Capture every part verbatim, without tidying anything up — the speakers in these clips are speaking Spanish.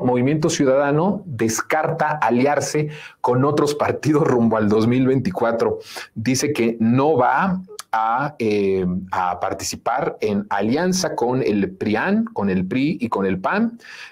Movimiento Ciudadano descarta aliarse con otros partidos rumbo al dos mil veinticuatro. Dice que no va a, eh, a participar en alianza con el PRIAN, con el P R I y con el P A N.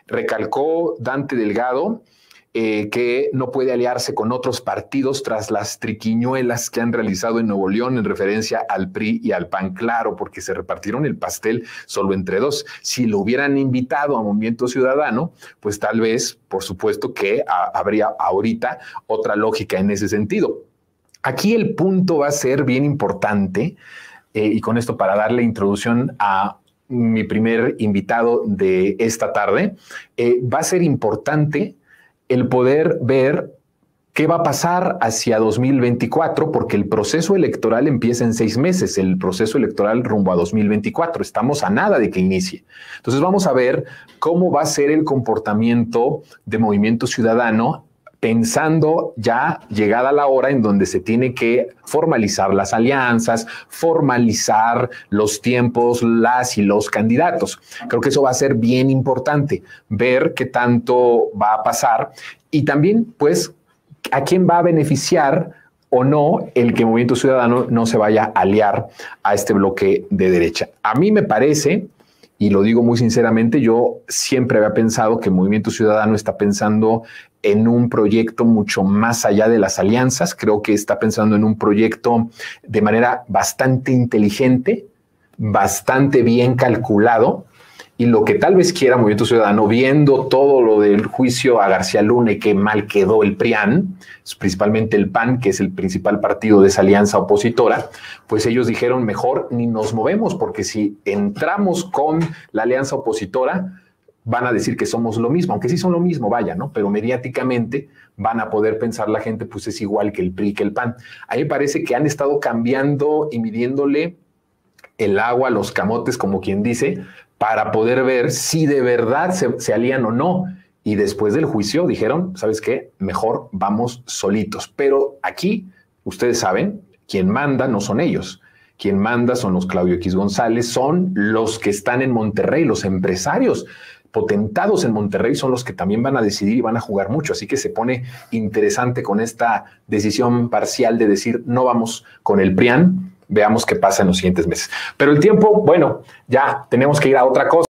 Recalcó Dante Delgado Eh, que no puede aliarse con otros partidos tras las triquiñuelas que han realizado en Nuevo León en referencia al P R I y al P A N. Claro, porque se repartieron el pastel solo entre dos. Si lo hubieran invitado a Movimiento Ciudadano, pues tal vez, por supuesto que a, habría ahorita otra lógica en ese sentido. Aquí el punto va a ser bien importante, eh, y con esto para darle introducción a mi primer invitado de esta tarde, eh, va a ser importante el poder ver qué va a pasar hacia dos mil veinticuatro, porque el proceso electoral empieza en seis meses, el proceso electoral rumbo a dos mil veinticuatro. Estamos a nada de que inicie. Entonces vamos a ver cómo va a ser el comportamiento de Movimiento Ciudadano, pensando ya llegada la hora en donde se tiene que formalizar las alianzas, formalizar los tiempos, las y los candidatos. Creo que eso va a ser bien importante, ver qué tanto va a pasar y también, pues, a quién va a beneficiar o no el que Movimiento Ciudadano no se vaya a aliar a este bloque de derecha. A mí me parece, y lo digo muy sinceramente, yo siempre había pensado que Movimiento Ciudadano está pensando en un proyecto mucho más allá de las alianzas. Creo que está pensando en un proyecto de manera bastante inteligente, bastante bien calculado, y lo que tal vez quiera Movimiento Ciudadano, viendo todo lo del juicio a García Luna y qué mal quedó el PRIAN, principalmente el P A N, que es el principal partido de esa alianza opositora, pues ellos dijeron mejor ni nos movemos, porque si entramos con la alianza opositora, van a decir que somos lo mismo, aunque sí son lo mismo, vaya, ¿no? Pero mediáticamente van a poder pensar la gente, pues es igual que el P R I, que el P A N. A mí me parece que han estado cambiando y midiéndole el agua a los camotes, como quien dice, para poder ver si de verdad se, se alían o no. Y después del juicio dijeron, ¿sabes qué? Mejor vamos solitos. Pero aquí, ustedes saben, quien manda no son ellos. Quien manda son los Claudio X González, son los que están en Monterrey, los empresarios potentados en Monterrey son los que también van a decidir y van a jugar mucho. Así que se pone interesante con esta decisión parcial de decir no vamos con el PRIAN. Veamos qué pasa en los siguientes meses. Pero el tiempo, bueno, ya tenemos que ir a otra cosa.